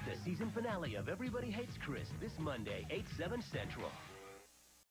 The season finale of Everybody Hates Chris this Monday, 8/7 Central.